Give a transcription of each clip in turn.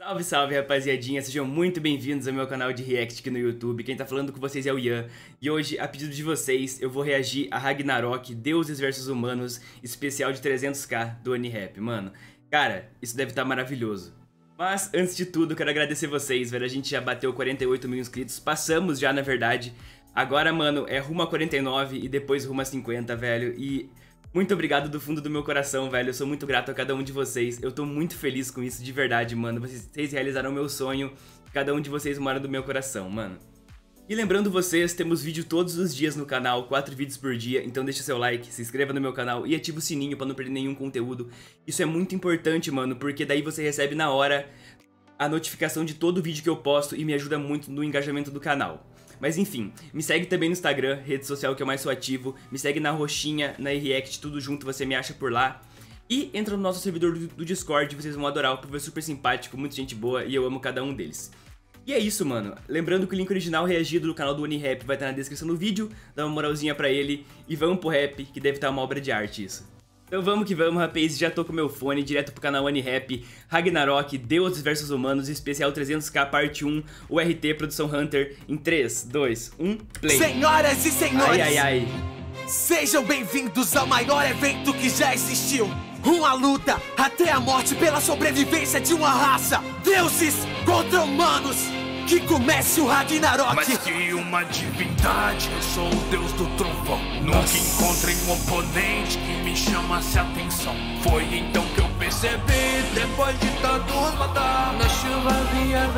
Salve, salve, rapaziadinha, sejam muito bem-vindos ao meu canal de React aqui no YouTube. Quem tá falando com vocês é o Ian. E hoje, a pedido de vocês, eu vou reagir a Ragnarok, Deuses vs Humanos, especial de 300k do OneRap. Mano, cara, isso deve estar maravilhoso. Mas, antes de tudo, quero agradecer vocês, velho. A gente já bateu 48 mil inscritos, passamos já, na verdade. Agora, mano, é rumo a 49 e depois rumo a 50, velho. E muito obrigado do fundo do meu coração, velho. Eu sou muito grato a cada um de vocês. Eu tô muito feliz com isso, de verdade, mano. Vocês realizaram o meu sonho. Cada um de vocês mora do meu coração, mano. E lembrando vocês, temos vídeo todos os dias no canal, 4 vídeos por dia. Então deixa seu like, se inscreva no meu canal e ativa o sininho pra não perder nenhum conteúdo. Isso é muito importante, mano, porque daí você recebe na hora a notificação de todo vídeo que eu posto e me ajuda muito no engajamento do canal. Mas enfim, me segue também no Instagram, rede social que eu mais sou ativo. Me segue na roxinha, na React, tudo junto, você me acha por lá. E entra no nosso servidor do Discord, vocês vão adorar, o povo é super simpático, muita gente boa e eu amo cada um deles. E é isso, mano. Lembrando que o link original reagido do canal do OneRap vai estar na descrição do vídeo, dá uma moralzinha pra ele e vamos pro rap, que deve estar uma obra de arte isso. Então vamos que vamos, rapaz, já tô com meu fone direto pro canal OneRap, Ragnarok, Deuses vs Humanos, especial 300k parte 1, o RT Produção Hunter, em 3, 2, 1, play. Senhoras e senhores, ai, ai, ai. Sejam bem-vindos ao maior evento que já existiu. Uma luta até a morte pela sobrevivência de uma raça. Deuses contra humanos. Que comece o Ragnarok. Mais que uma divindade, eu sou o deus do trovão. Nunca encontrei um oponente que me chamasse a atenção. Foi então que eu percebi, depois de tantos matar, na chuva vi a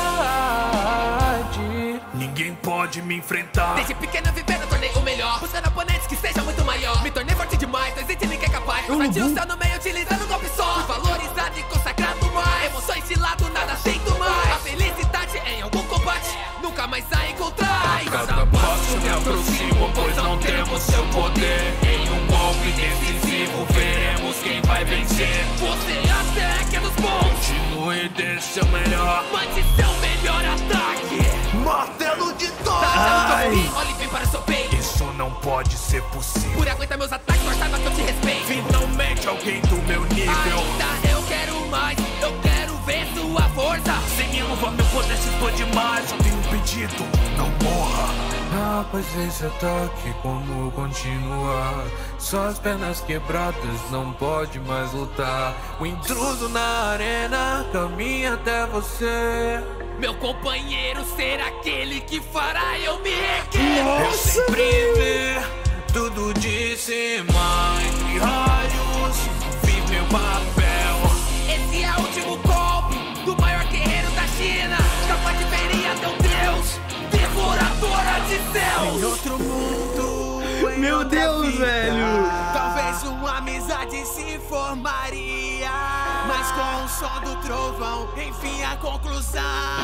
verdade. Ninguém pode me enfrentar. Desde pequeno vivendo, tornei o melhor, buscando oponentes que sejam muito maior. Me tornei forte demais, não existe ninguém capaz. Parti o céu no meio, utilizando um golpe só. Fui valorizado e consagrado mais. Emoções de lado, nada aceito mais. A felicidade em algum combate, nunca mais a encontrar. Cada passo me aproximo, pois não temos seu poder. Em um golpe decisivo, veremos quem vai vencer. Você até que é dos bons, Continue, dê seu melhor. mande seu melhor ataque. Martelo de Thor. Olhe bem para o seu peito. Isso não pode ser possível. Por aguentar meus ataques, mas saiba que eu te respeito. Finalmente alguém do meu nível. Ainda eu quero mais, eu quero ver sua força. Sem minha luva meu poder se expande mais. Só tenho um pedido, não morra. Rapaz, esse ataque, como continuar? Só as pernas quebradas, não pode mais lutar. O intruso na arena caminha até você. Meu companheiro será aquele que fará eu me erguer. Eu sempre vi tudo de cima, entre raios, vi meu papel. Esse é o último golpe do maior guerreiro da China, capaz de ferir até um deus, devoradora de Em céus. outro mundo, em Meu outra Deus, vida, velho. talvez uma amizade se formaria. Mas com o som do trovão, enfim a conclusão.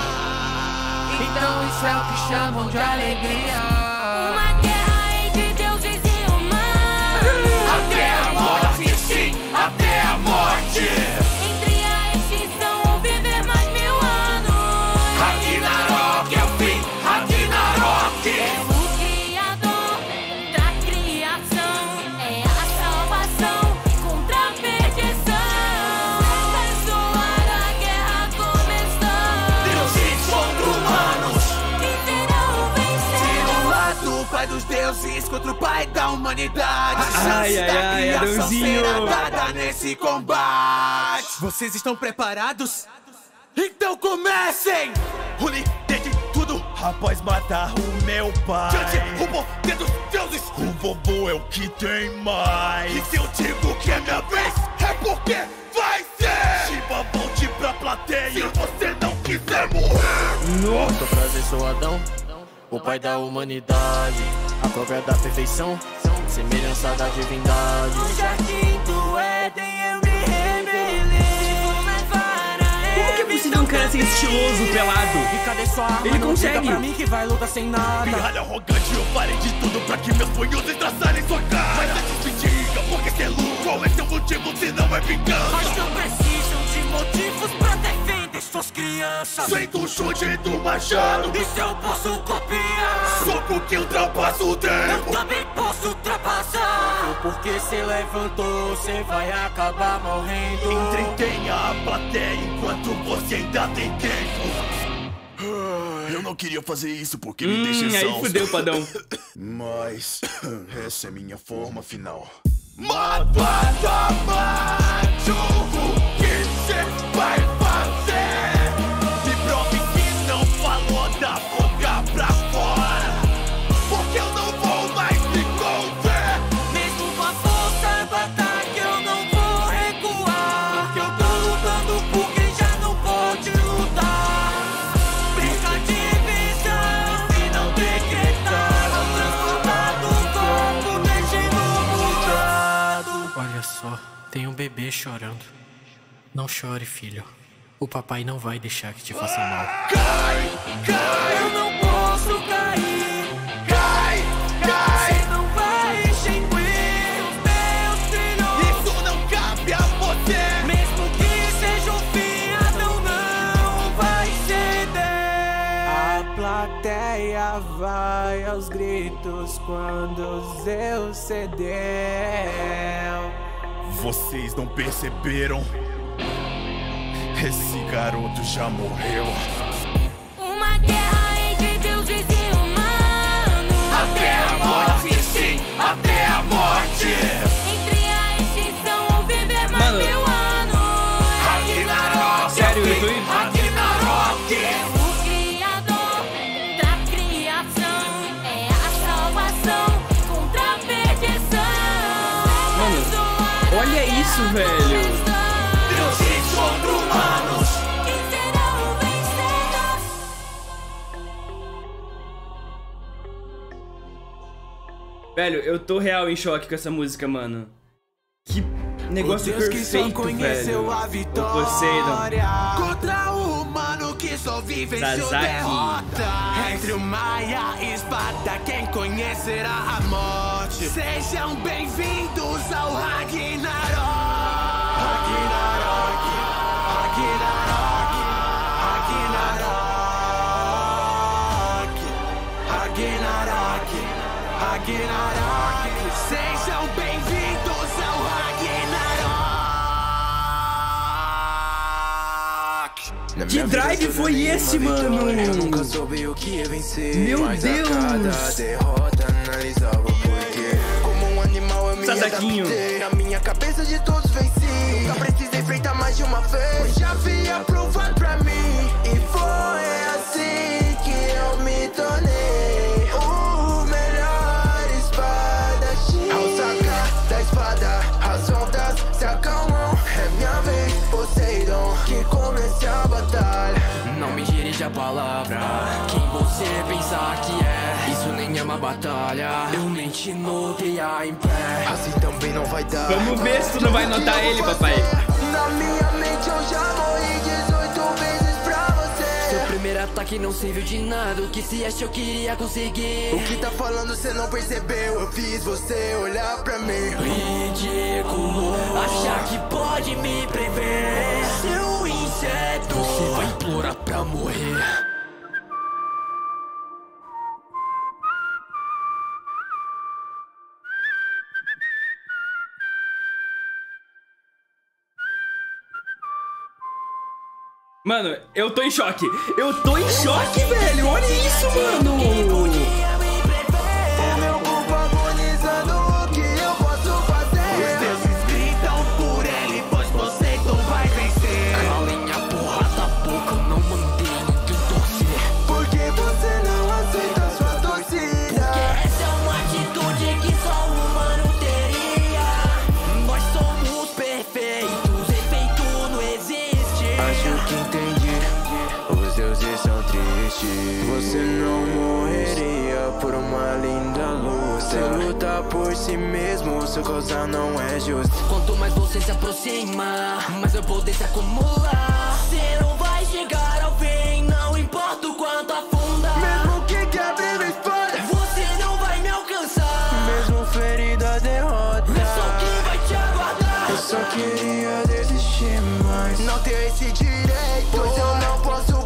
Então isso é o que chamam de alegria. Uma guerra entre deuses e humanos. Até a morte, sim, até a morte. Entre a extinção ou viver mais 1000 anos. Ragnarok é o fim, Ragnarok. É o Criador contra a criação. É a salvação contra a perdição. Abençoar a guerra começou. Deuses contra humanos. Quem será o vencedor? O lado pai dos deuses contra o pai da humanidade. A chance Ai, ai, da ai, criação Adãozinho. será dada nesse combate. Vocês estão preparados? Então comecem! O líder de tudo após matar o meu pai. Diante o poder dos deuses, o vovô é o que tem mais. E se eu digo que é minha vez, é porque vai ser. Shiva, volte pra plateia se você não quiser morrer. Volto pra ver sou Adão, o pai da humanidade, a cópia da perfeição, semelhança da divindade. No jardim do Éden eu me rebelei. Vou levar a Como que é possível um cara ser estiloso, pelado? E cadê sua arma? Ele Não consegue. diga pra mim que vai lutar sem nada. Pirralho arrogante, eu farei de tudo pra que meus punhos estraçarem sua cara. Mas antes me diga, por que você luta? Qual é seu motivo se não é vingança? Mas não precisam de motivos pra defender suas crianças. criança. Feito o chute do machado. Isso eu posso copiar. Soco que ultrapassa o tempo. Eu também posso ultrapassar. Porque cê levantou, cê vai acabar morrendo. Entretenha a plateia enquanto você ainda tem tempo. Eu não queria fazer isso porque me deixa exausto. Aí fudeu, padrão. Mas essa é minha forma final. Mata, mate, o que cê vai fazer? Me prove que não falou da boca pra fora, porque eu não vou mais me conter. Mesmo com a força do ataque eu não vou recuar. Porque eu tô lutando por quem já não pode lutar. Brinca de visão e não decretar. Transformado o corpo, mexendo mudado. Olha só, tem um bebê chorando. Não chore, filho. O papai não vai deixar que te faça mal. Cai, cai, Eu não posso cair. cai, cai. Você não vai extinguir os meus filhos. Isso não cabe a você. Mesmo que seja o fim, Adão não vai ceder. A plateia vai aos gritos quando Zeus cedeu. Vocês não perceberam? Esse garoto já morreu. Uma guerra entre deuses e humanos. Até a morte, sim, até a morte. Entre a extinção ou viver mais Mano. 1000 anos. Ragnarok, Sério, eu tô indo. Ragnarok. O Criador da criação é a salvação contra a perdição. Mano, olha isso, velho. Deuses contra humanos. Quem será o vencedor? Velho, eu tô real em choque com essa música, mano. Que negócio perfeito, velho. O Poseidon. Contra o humano que só vive em sua Sasaki. derrota. Entre o Maia e espada, quem conhecerá a morte? Sejam bem-vindos ao Ragnarok. Ragnarok, Ragnarok, Ragnarok, Ragnarok, Ragnarok. Sejam bem-vindos ao Ragnarok. Que drive foi esse, mano? Eu nunca soube o que é vencer. Meu Mas a Deus! cada derrota analisava o porquê. Como um animal eu me Sasaquinho. adaptei. Na minha cabeça de todos venci. Nunca precisei enfrentar mais de uma vez. Pois já havia provado pra mim. E foi assim que eu me tornei o melhor espadachim. Ao sacar da espada, as ondas se acalmam. É minha vez, Poseidon, que comece a batalha. Não me dirija a palavra. Quem você pensar que é? Isso nem é uma batalha. Eu nem te notei em pé. Assim também não vai dar. Vamos ver se tu não vai notar ele, papai. Na minha mente eu já morri 18 vezes pra você. Seu primeiro ataque não serviu de nada. O que se acha eu queria conseguir. O que tá falando cê não percebeu? Eu fiz você olhar pra mim. Ridículo, achar que pode me prever. Seu inseto, você vai implorar pra morrer. Mano, eu tô em choque. Eu tô em choque, velho. Olha isso, mano. O meu corpo agonizando, o que eu posso fazer? Os deuses gritam por ele, pois Poseidon vai vencer. Calem a porra da boca, eu não mandei ninguém torcer. Por que você não aceita sua torcida? Essa é uma atitude que só um humano teria. Nós somos perfeitos, efeito não existe. Acho que entendi, os deuses são tristes. Você não morreria por uma linda luta. Você luta por si mesmo, sua causa não é justa. Quanto mais você se aproxima, mais seu poder se acumula. Você não vai chegar ao fim, não importa o quanto afunda. Mesmo que quebre minha espada, Você não vai me alcançar. mesmo ferido a derrota. Só que vai te aguardar. Eu só queria desistir, mas não tenho esse direito. Pois eu não posso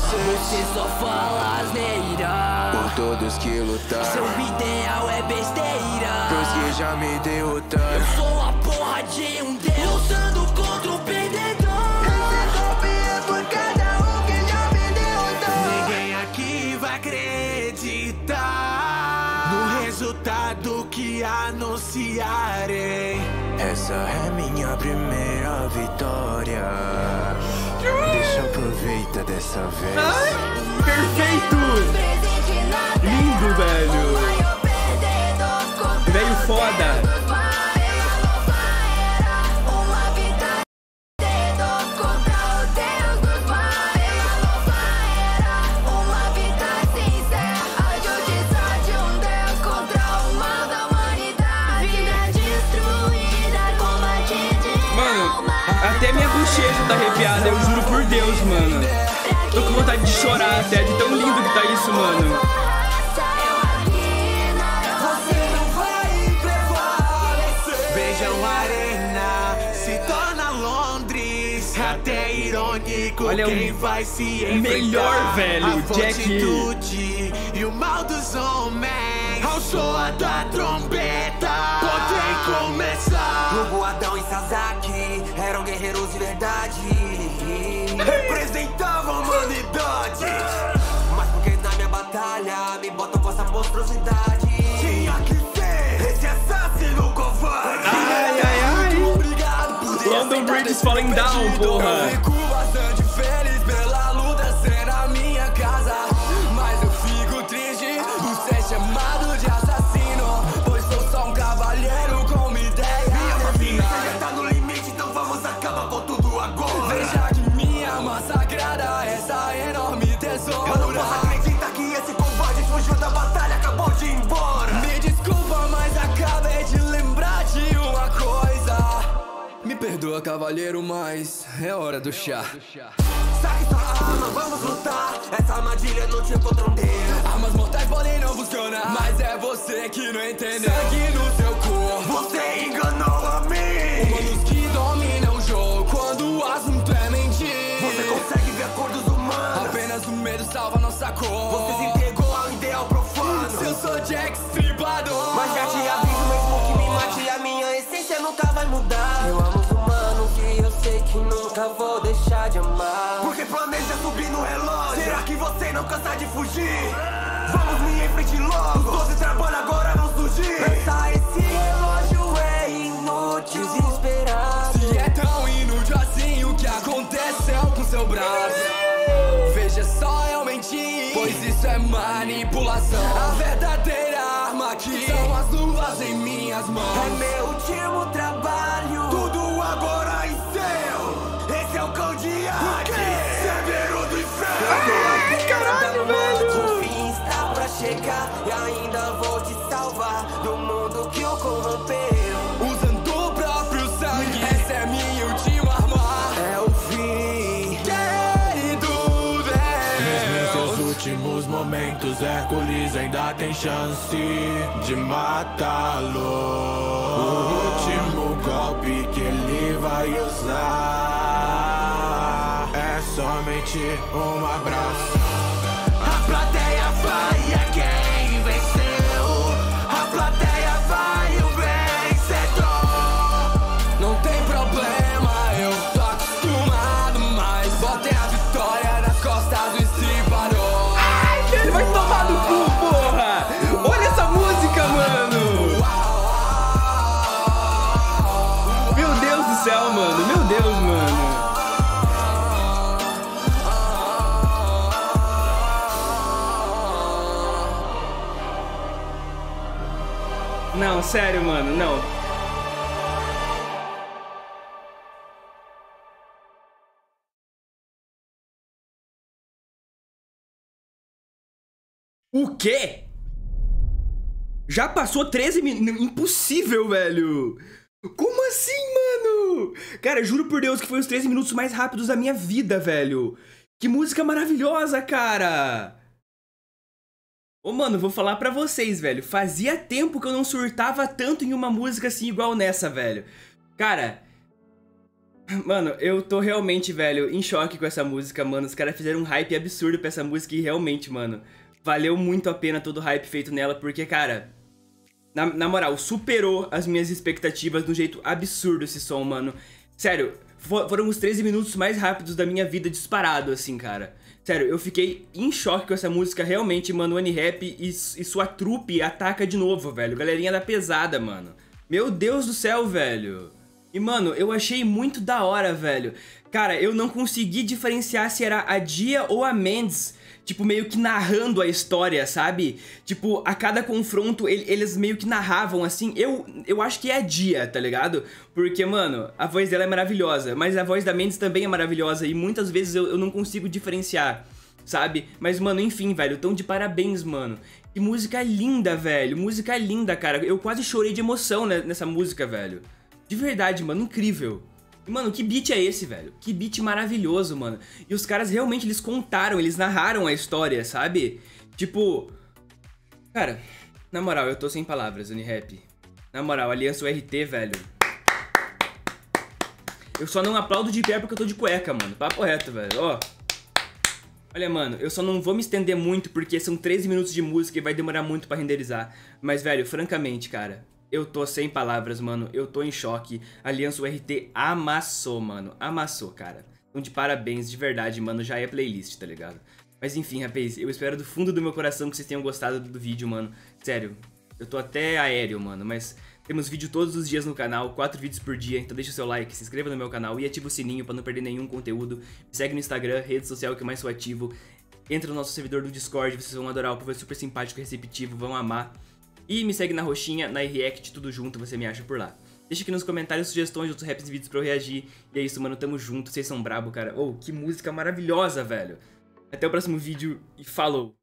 Você só fala asneira. Por todos que lutaram, Seu ideal é besteira. pros que já me derrotaram. Eu sou a porra de um deus, lutando contra o perdedor. Esse golpe é por cada um que já me derrotou. Ninguém aqui vai acreditar no resultado que anunciarei. Essa é minha primeira vitória. Deixa eu aproveitar dessa vez. Perfeito! Lindo, velho! Velho foda! Mano, até minha bochecha tá arrepiada, eu juro por Deus, mano. Tô com vontade de chorar até, de tão lindo que tá isso, mano. Beijão Arena, se torna Londres. Até irônico, Olha, quem o vai se enfrentar. melhor, velho, a Jack. fortitude e o mal dos homens. Ao soar da trombeta, podem começar. Hugo, Adão e Sasaki eram guerreiros de verdade. Representavam a humanidade. Mas porque na minha batalha me botam com essa monstruosidade. Tinha que ser esse assassino covarde. Ai, ai, ai. Obrigado por ter London aceitado Bridge is esse falling down, pedido. porra. Eu fico bastante feliz pela luta ser a minha casa. Mas eu fico triste por ser chamado de assassino, pois sou só um cavalheiro com uma ideia. Minha paciência já tá no limite, então vamos acabar com tudo agora. Veja que minha alma sagrada, essa enorme tesoura. Eu não posso acreditar que esse covarde fugiu da batalha, acabou de ir embora. Me desculpa, mas acabei de lembrar de uma coisa. Me perdoa, cavalheiro, mas é hora do chá. Saque sua arma, vamos lutar. Essa armadilha não te encontra um deus. Armas mortais podem não funcionar, mas é você que não entendeu. Sangue no seu corpo. Você enganou a mim. Humanos que dominam o jogo quando o assunto é mentir. Você consegue ver a cor dos humanos. Apenas o medo salva nossa cor. Você se entregou ao ideal profano. Eu sou Jack Stripador. Mas já te aviso, mesmo que me mate, a minha essência nunca vai mudar. Eu amo os humanos e eu sei que nunca vou deixar de amar. Porque planeja subir no relógio. Será que você não cansa de fugir? Vamos me em frente logo. Os 12 trabalham agora não surgir. Lançar esse relógio é inútil, desesperado. Se é tão inútil assim, o que aconteceu com seu braço? Veja só, eu menti, pois isso é manipulação. A verdadeira arma aqui são as luvas em minhas mãos. É meu último trabalho. Tudo agora em seu. Esse é o cão de Hades, severo do inferno. Ai, caralho, velho. O fim está pra chegar e ainda vou te salvar do mundo que o corrompeu. Usando o próprio sangue, essa é minha última arma. É o fim. Querido Em seus Deus, últimos momentos, Hércules ainda tem chance de matá-lo. O último golpe que ele vai usar é somente um abraço. A plateia vai, é quem venceu. A plateia vai, o vencedor. não tem problema, eu tô acostumado, mas botem a vitória nas costas do estripador. Ai, velho, vai tomar no cu, porra! Olha essa música, mano! Meu Deus do céu, mano! Meu Deus, mano! Não, sério, mano, não. O quê? Já passou 13 minutos? Impossível, velho! Como assim, mano? Cara, juro por Deus que foi os 13 minutos mais rápidos da minha vida, velho. Que música maravilhosa, cara! Ô, mano, vou falar pra vocês, velho. Fazia tempo que eu não surtava tanto em uma música assim igual nessa, velho. Cara, Mano, eu tô realmente, velho, em choque com essa música, mano. Os caras fizeram um hype absurdo pra essa música e realmente, mano, valeu muito a pena todo o hype feito nela, porque, cara, na moral, superou as minhas expectativas de um jeito absurdo esse som, mano. Sério, foram os 13 minutos mais rápidos da minha vida disparado, assim, cara. Sério, eu fiquei em choque com essa música, realmente, mano. O Unirap e sua trupe ataca de novo, velho. Galerinha da pesada, mano. Meu Deus do céu, velho. E, mano, eu achei muito da hora, velho. Cara, eu não consegui diferenciar se era a Dia ou a Mendes, tipo, meio que narrando a história, sabe? Tipo, a cada confronto, eles meio que narravam, assim. Eu acho que é a Dia, tá ligado? Porque, mano, a voz dela é maravilhosa, mas a voz da Mendes também é maravilhosa e muitas vezes eu não consigo diferenciar, sabe? Mas, mano, enfim, velho, tão de parabéns, mano. Que música linda, velho. Música linda, cara. Eu quase chorei de emoção nessa música, velho. De verdade, mano, incrível. E, mano, que beat é esse, velho? Que beat maravilhoso, mano. E os caras realmente, eles contaram, eles narraram a história, sabe? Tipo... Cara, na moral, eu tô sem palavras, Unirap. Na moral, Aliança URT, velho. Eu só não aplaudo de pé porque eu tô de cueca, mano. Papo reto, velho. Ó. Olha, mano, eu só não vou me estender muito porque são 13 minutos de música e vai demorar muito pra renderizar. Mas, velho, francamente, cara... Eu tô sem palavras, mano. Eu tô em choque. Aliança URT amassou, mano. Amassou, cara. Então, de parabéns, de verdade, mano. Já é playlist, tá ligado? Mas enfim, rapaz, eu espero do fundo do meu coração que vocês tenham gostado do vídeo, mano. Sério, eu tô até aéreo, mano. Mas temos vídeo todos os dias no canal, 4 vídeos por dia. Então deixa o seu like, se inscreva no meu canal e ativa o sininho pra não perder nenhum conteúdo. Me segue no Instagram, rede social que eu mais sou ativo. Entra no nosso servidor do Discord, vocês vão adorar. O povo é super simpático e receptivo, vão amar. E me segue na roxinha, na React, tudo junto, você me acha por lá. Deixa aqui nos comentários sugestões de outros raps e vídeos pra eu reagir. E é isso, mano, tamo junto, vocês são brabo, cara. Oh, que música maravilhosa, velho. Até o próximo vídeo e falou!